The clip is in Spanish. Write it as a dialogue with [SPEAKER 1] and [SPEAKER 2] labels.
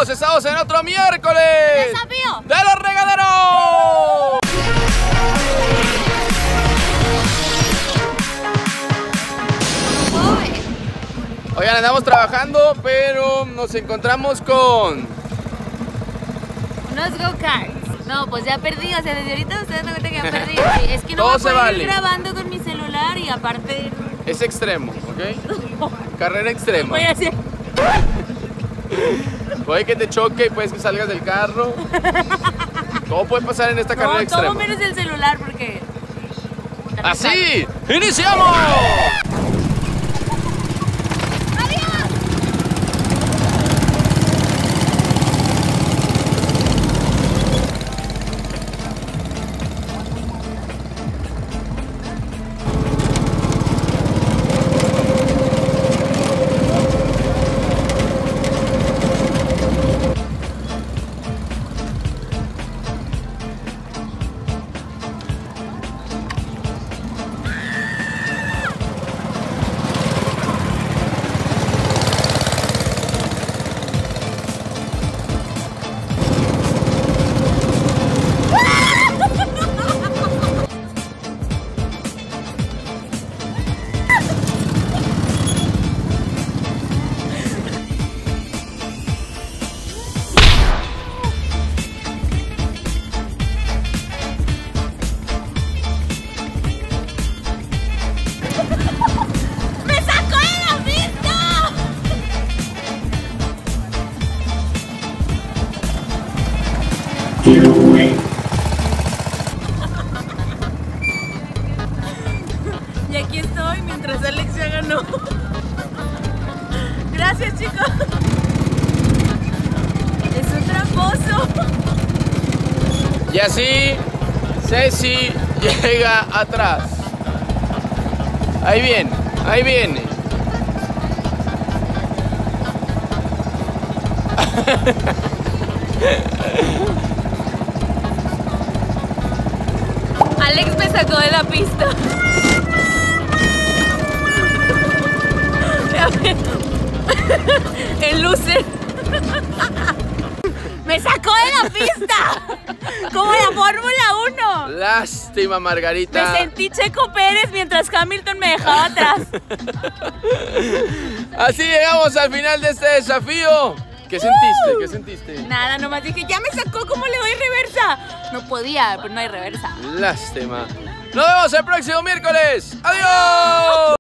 [SPEAKER 1] amigos, estamos en otro miércoles
[SPEAKER 2] ¡Desafío
[SPEAKER 1] de los regaderos! Oigan, andamos trabajando, pero nos encontramos con
[SPEAKER 2] unos go-karts. No, pues ya perdí, o sea, desde ahorita ustedes no cuentan que ya perdí. Sí, es que no
[SPEAKER 1] Todo
[SPEAKER 2] voy a
[SPEAKER 1] se
[SPEAKER 2] poder
[SPEAKER 1] vale.
[SPEAKER 2] ir grabando con mi celular y aparte...
[SPEAKER 1] es extremo, ¿ok? Carrera extrema.
[SPEAKER 2] Voy a hacer...
[SPEAKER 1] Puede que te choque, puedes que salgas del carro. Todo puede pasar en esta carrera
[SPEAKER 2] No,
[SPEAKER 1] extrema.
[SPEAKER 2] todo menos el celular porque...
[SPEAKER 1] ¡Así! ¡Iniciamos!
[SPEAKER 2] Y aquí estoy mientras Alex ya ganó. Gracias, chicos. Es un tramposo.
[SPEAKER 1] Y así, Ceci llega atrás. Ahí viene, ahí viene.
[SPEAKER 2] Alex me sacó de la pista. El loser. Me sacó de la pista. Como la Fórmula 1.
[SPEAKER 1] Lástima, Margarita.
[SPEAKER 2] Me sentí Checo Pérez mientras Hamilton me dejaba atrás.
[SPEAKER 1] Así llegamos al final de este desafío. ¿Qué sentiste? ¿Qué sentiste?
[SPEAKER 2] Nada, nomás dije, ya me sacó, ¿cómo le doy reversa? No podía, pero no hay reversa.
[SPEAKER 1] Lástima. Nos vemos el próximo miércoles. ¡Adiós!